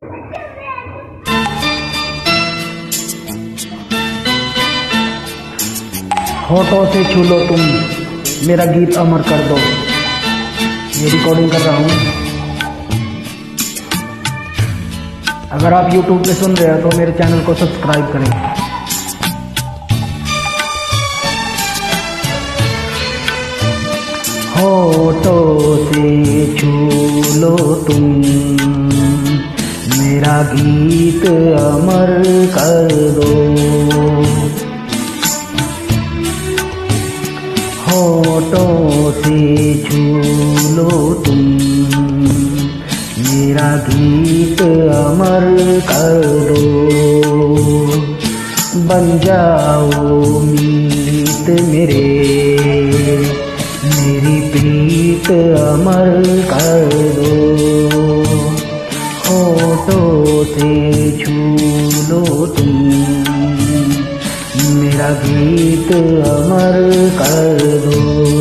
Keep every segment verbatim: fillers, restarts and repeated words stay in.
होठों से छू लो तुम, मेरा गीत अमर कर दो। ये रिकॉर्डिंग कर रहा हूँ। अगर आप YouTube पे सुन रहे हो तो मेरे चैनल को सब्सक्राइब करें। होठों से छू लो तुम, मेरा गीत अमर कर दो। होठों से छू लो तुम, मेरा गीत अमर कर दो। बन जाओ मीत मेरे, मेरी प्रीत अमर कर दो। होठों से छू लो तुम, मेरा गीत अमर कर दो।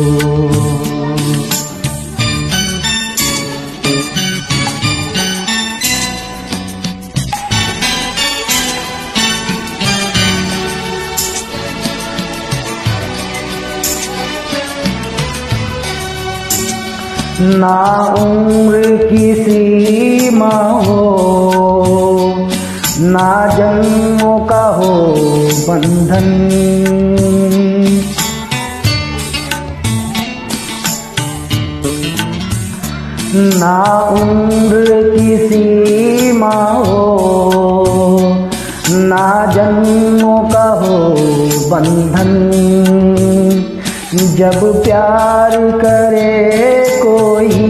ना उम्र की सीमा हो, ना जन्मों का हो बंधन। ना उम्र की सीमा हो, ना जन्मों का हो बंधन। जब प्यार करे कोई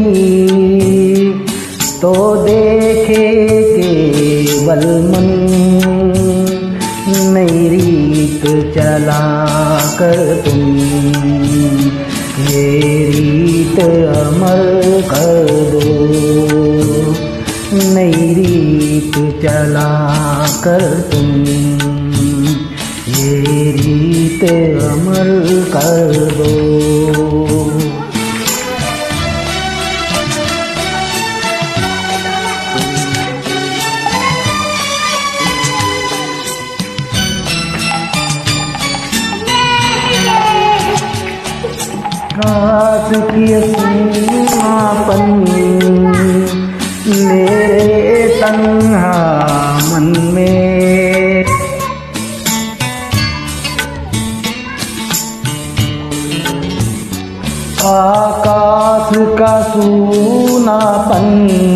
तो देखे केवल मन, नई रीत चला कर तुम, ये रीत अमर कर दो। नई रीत चला कर तुम, ये रीत अमर कर दो। काश की सीमापन मेरे तन्हा मन में, आकाश का सूनापन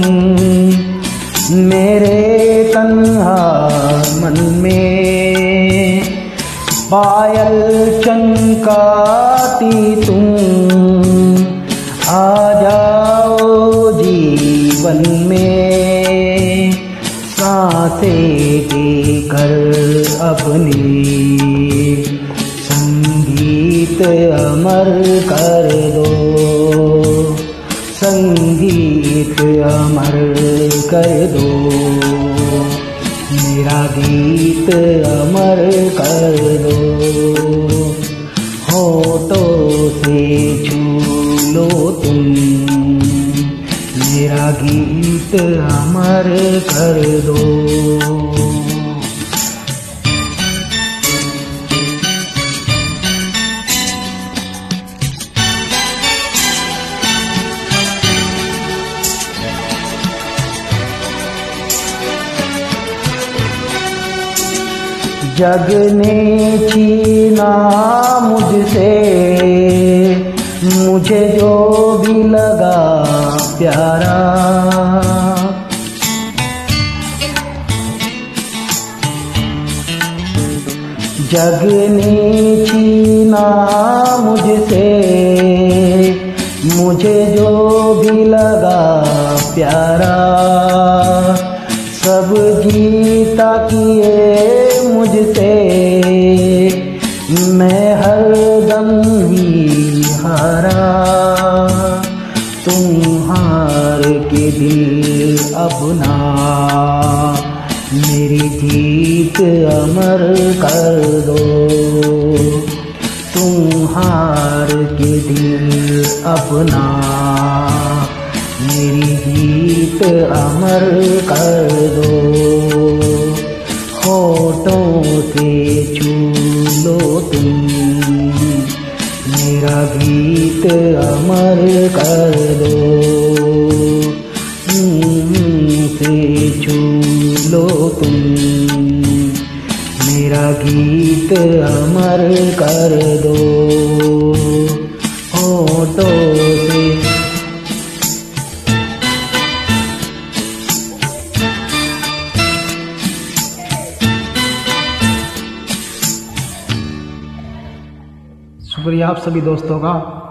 मेरे तन्हा मन में। पायल चमकाती तुम, आ जाओ जीवन में। सांसें देकर अपनी संगीत अमर कर दो। संगीत अमर कर दो, मेरा गीत अमर कर दो। होठों से छू लो तुम, मेरा गीत अमर कर दो। जग ने छीना मुझसे, मुझे जो भी लगा प्यारा। जग ने छीना मुझसे, मुझे जो भी लगा प्यारा। सब जीता किए मुझसे, मैं हरदम ही हारा। तुम हार के दिल अपना, मेरी जीत अमर कर दो। तुम हार के दिल अपना, मेरी जीत गीत अमर कर दो, होठों से छू लो तुम मेरा गीत अमर कर दो, से छू लो तुम मेरा गीत अमर कर दो, होठों से। शुक्रिया आप सभी दोस्तों का।